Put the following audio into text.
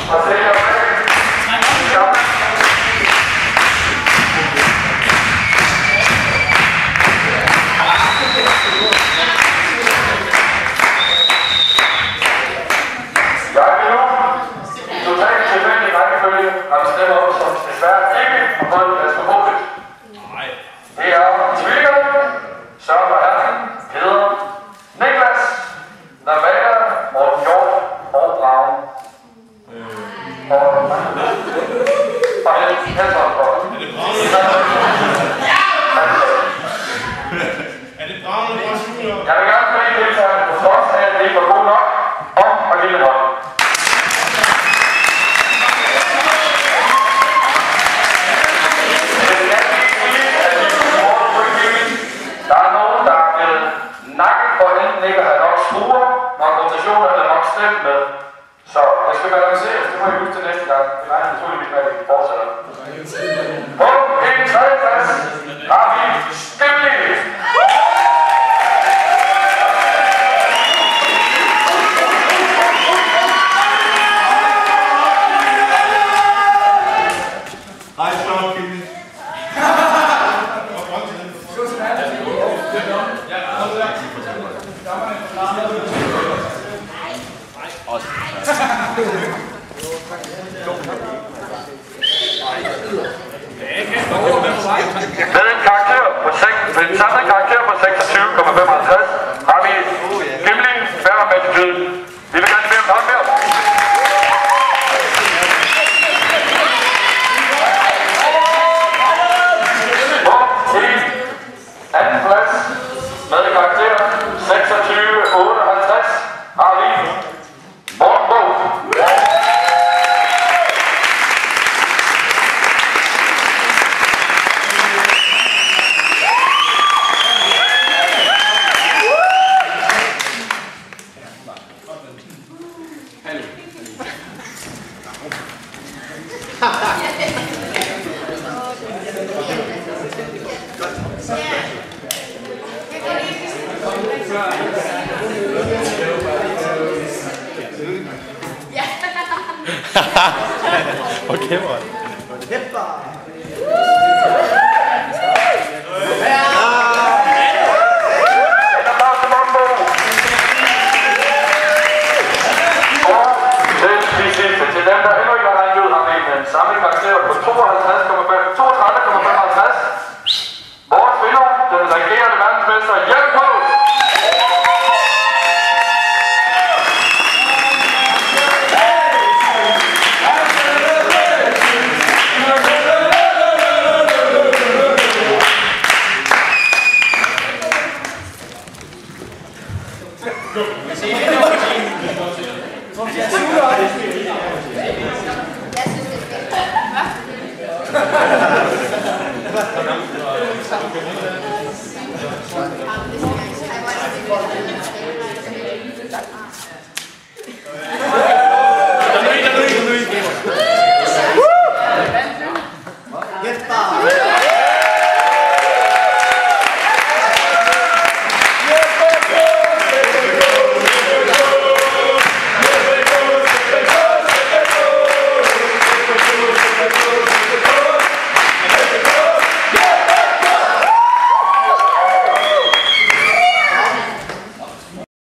Med en samlet karakter på 26,55 har vi Gimli færre med til tiden. Vi vil gerne bede om hånd mere. På en anden plads med karakter 26,58 har vi Morten Bo. Okay, Morten. Til dem, der endnu ikke har regnet ud, har vi en samlet karakter på 32,55. Vores vinder, den regerende verdensmester, Jeppe Poul. Jeg synes, det er